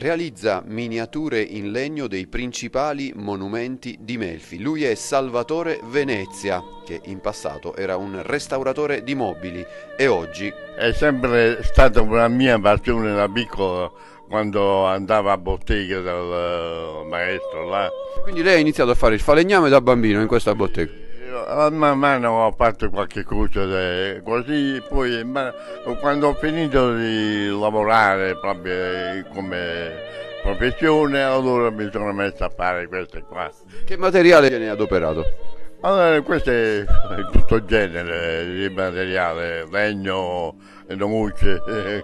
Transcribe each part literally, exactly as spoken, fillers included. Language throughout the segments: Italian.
realizza miniature in legno dei principali monumenti di Melfi. Lui è Salvatore Venezia, che in passato era un restauratore di mobili e oggi è sempre stata una mia passione da piccolo, quando andavo a bottega dal maestro là. Quindi lei ha iniziato a fare il falegname da bambino in questa bottega? Man mano ho fatto qualche cosa così, poi ma, quando ho finito di lavorare proprio come professione, allora mi sono messo a fare queste qua. Che materiale viene adoperato? Allora, questo è tutto genere di materiale, legno, noce,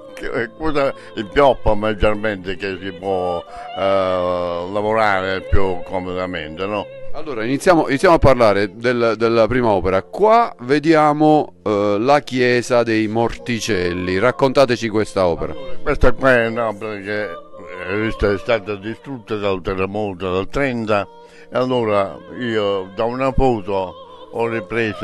il pioppo maggiormente che si può uh, lavorare più comodamente, no? Allora iniziamo, iniziamo a parlare del, della prima opera. Qua vediamo uh, la chiesa dei Morticelli, raccontateci questa opera. Allora, questa qua è un'opera che è stata distrutta dal terremoto del trenta. E allora io da una foto ho ripreso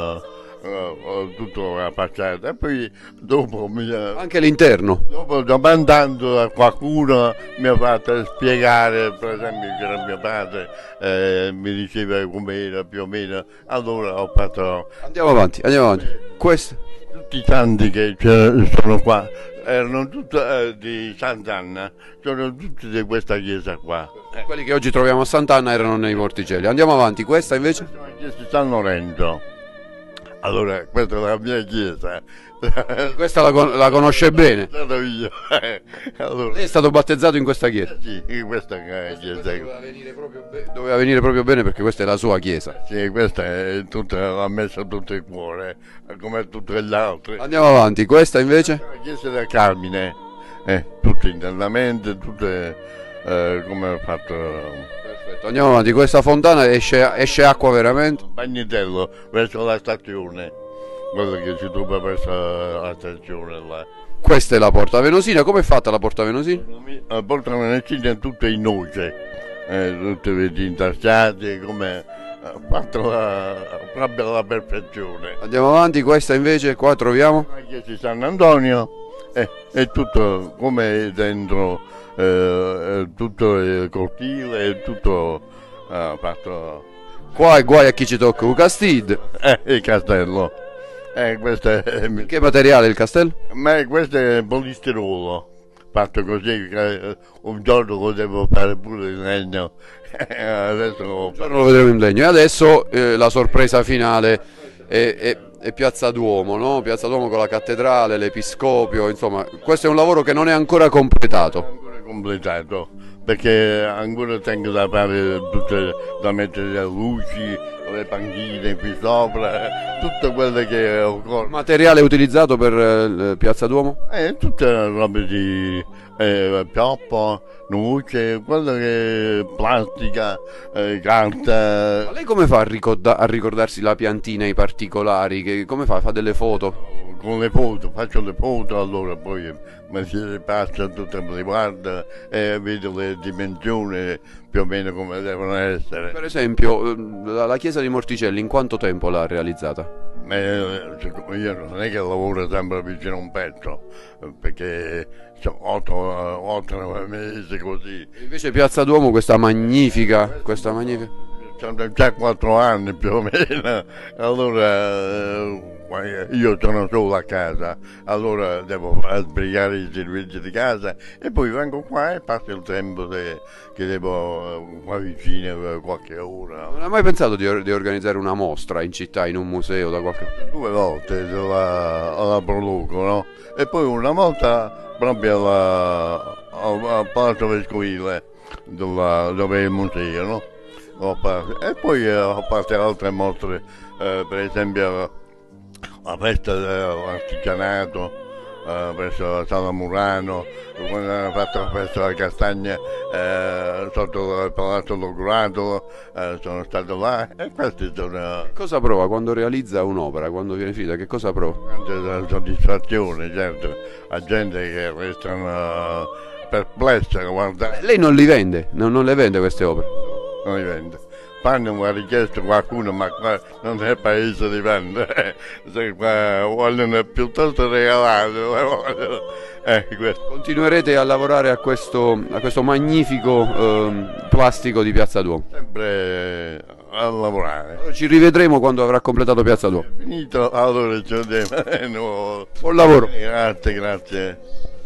uh, tutto la facciata e poi dopo mi, anche l'interno. Dopo domandando a qualcuno mi ha fatto spiegare, per esempio c'era mio padre, eh, mi diceva com'era più o meno, allora ho fatto... Andiamo avanti, andiamo avanti. Questo? Tutti i santi che sono qua erano tutti eh, di Sant'Anna, sono tutti di questa chiesa qua. Eh. Quelli che oggi troviamo a Sant'Anna erano nei Morticelli. Andiamo avanti, questa invece? Questa è la chiesa di San Lorenzo. Allora, questa è la mia chiesa. Questa la, con la conosce bene? Io. Allora, lei è stato battezzato in questa chiesa? Sì, in questa chiesa. Doveva venire, proprio doveva venire proprio bene perché questa è la sua chiesa. Sì, questa è tutta, l'ha messa tutto il cuore, come tutte le altre. Andiamo avanti, questa invece? La chiesa del Carmine, eh, tutte internamente, tutte eh, come ho fatto. Perfetto, andiamo avanti, questa fontana esce, esce acqua veramente? Bagnitello, verso la stazione, quello che si trova verso la stazione là. Questa è la Porta Venosina, come è fatta la Porta Venosina? La Porta Venosina è tutta in noce, eh, tutte intarsiate, come fatto la, proprio alla perfezione. Andiamo avanti, questa invece qua troviamo? La chiesa di San Antonio, eh, è tutto come dentro, eh, tutto il cortile, è tutto eh, fatto... Qua è guai a chi ci tocca un castid. Eh, il castello. Eh, questo è... Che materiale il castello? Ma questo è polistirolo, fatto così, che un giorno lo devo fare pure in legno. Adesso lo, lo vedremo in legno. E adesso eh, la sorpresa finale è, è, è Piazza Duomo, no? Piazza Duomo con la cattedrale, l'Episcopio, insomma, questo è un lavoro che non è ancora completato. Non è ancora completato, perché ancora tengo da fare tutte, da mettere le luci, le panchine qui sopra, tutto quello che occorre. Materiale utilizzato per eh, Piazza Duomo? Eh, tutte robe di eh, pioppo, noce, quello che è plastica, eh, carta. Ma lei come fa a, ricorda a ricordarsi la piantina, i particolari? Che, come fa? Fa delle foto? Con le foto, faccio le foto, allora poi mi si ripassa tutto, mi riguarda e vedo le dimensioni più o meno come devono essere. Per esempio, la, la chiesa di Morticelli in quanto tempo l'ha realizzata? Eh, io non è che lavoro sempre vicino a un pezzo, perché sono otto nove mesi così. Invece Piazza Duomo, questa magnifica, questa magnifica... Sono già quattro anni più o meno, allora io sono solo a casa, allora devo sbrigare i servizi di casa e poi vengo qua e passo il tempo de, che devo qua vicino qualche ora. Non hai mai pensato di, or di organizzare una mostra in città, in un museo da qualche parte? Due volte alla, alla Proloco, no? E poi una volta proprio alla, al Palazzo Vescovile, dove, dove è il museo, no? E poi ho fatto altre mostre, eh, per esempio la festa dell'artigianato eh, presso Sala Murano, quando hanno fatto la festa della castagna eh, sotto il Palazzo Logratolo, eh, sono stato là e questi sono... Cosa prova quando realizza un'opera, quando viene finita, che cosa prova? La soddisfazione, certo, la gente che restano perplessa, guarda. Lei non li vende, non, non le vende queste opere? Non li vende, fanno una richiesta qualcuno, ma qua non è paese di vendere, se qua vogliono piuttosto regalare. Eh, Continuerete a lavorare a questo, a questo magnifico eh, plastico di Piazza Duomo? Sempre a lavorare. Ci rivedremo quando avrà completato Piazza Duomo. Finito, allora ci vediamo. Buon lavoro. Grazie, grazie.